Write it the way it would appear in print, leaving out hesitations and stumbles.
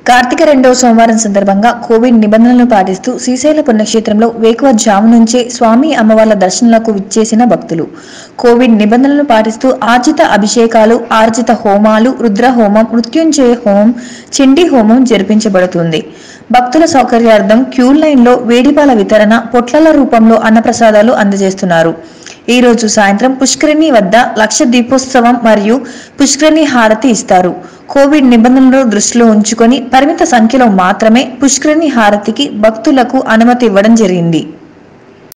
కార్తీక రెండవ సోమవారం సందర్భంగా కోవిడ్ నిబంధనలను పాటిస్తూ శ్రీశైల పుణ్యక్షేత్రంలో వేకువజాము నుంచే స్వామి అమ్మవార్ల దర్శనాలకు విచ్చేసిన భక్తులు కోవిడ్ నిబంధనలను పాటిస్తూ ఆర్జిత అభిషేకాలు, ఆర్జిత హోమాలు, రుద్ర హోమం, మృత్యుంజయ హోమం, చండీ హోమం జరిపించబడుతుంది. భక్తుల సౌకర్యార్థం క్యూ లైన్లో వేడిపాల వితరణ, పొట్లల రూపంలో అన్నప్రసాదాలు అందజేస్తున్నారు. ఈ రోజు సాయంత్రం పుష్కరిణి వద్ద లక్ష దీపోత్సవం మరియు పుష్కరిణి హారతి ఇస్తారు. కోవిడ్ నిబంధనలను దృష్టిలో ఉంచుకొని పరిమిత సంఖ్యలో మాత్రమే పుష్కరిణి హారతికి భక్తులకు అనుమతి ఇవ్వడం జరిగింది.